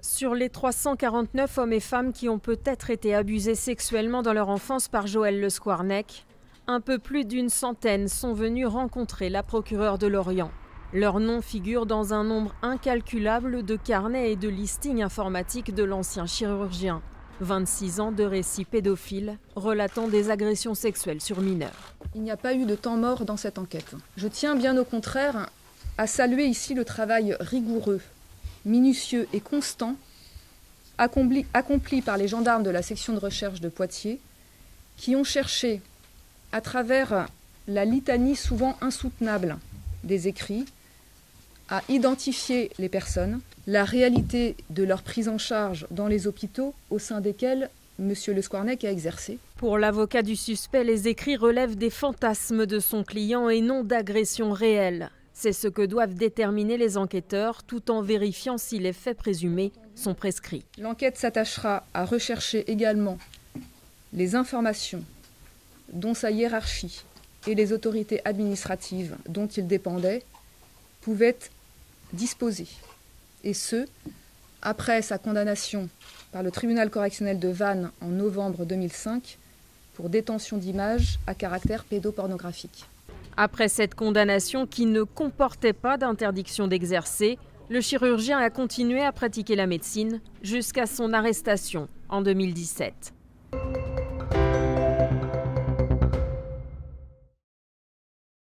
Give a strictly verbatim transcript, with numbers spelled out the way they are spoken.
Sur les trois cent quarante-neuf hommes et femmes qui ont peut-être été abusés sexuellement dans leur enfance par Joël Le Squarnec, un peu plus d'une centaine sont venus rencontrer la procureure de Lorient. Leurs noms figurent dans un nombre incalculable de carnets et de listings informatiques de l'ancien chirurgien. vingt-six ans de récits pédophiles relatant des agressions sexuelles sur mineurs. Il n'y a pas eu de temps mort dans cette enquête. Je tiens bien au contraire à saluer ici le travail rigoureux, minutieux et constant accompli, accompli par les gendarmes de la section de recherche de Poitiers qui ont cherché, à travers la litanie souvent insoutenable des écrits, à identifier les personnes, la réalité de leur prise en charge dans les hôpitaux au sein desquels M. Le Squarnec a exercé. Pour l'avocat du suspect, les écrits relèvent des fantasmes de son client et non d'agressions réelles. C'est ce que doivent déterminer les enquêteurs, tout en vérifiant si les faits présumés sont prescrits. L'enquête s'attachera à rechercher également les informations dont sa hiérarchie et les autorités administratives dont il dépendait pouvaient disposer. Et ce, après sa condamnation par le tribunal correctionnel de Vannes en novembre deux mille cinq pour détention d'images à caractère pédopornographique. Après cette condamnation qui ne comportait pas d'interdiction d'exercer, le chirurgien a continué à pratiquer la médecine jusqu'à son arrestation en deux mille dix-sept.